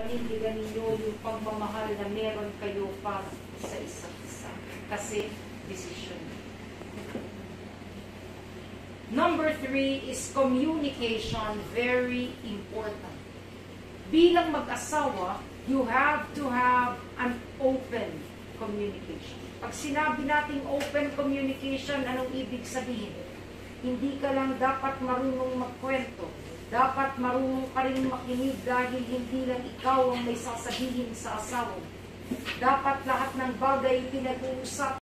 panindigan ninyo yung pagmamahal na meron kayo para sa isa't isa. Kasi, decision. Number 3 is communication, very important. Bilang mag-asawa, you have to have an open communication. Pag sinabi nating open communication, anong ibig sabihin? Hindi ka lang dapat marunong magkwento. Dapat marunong ka rin makinig dahil hindi lang ikaw ang may sasabihin sa asawa. Dapat lahat ng bagay pinag-uusap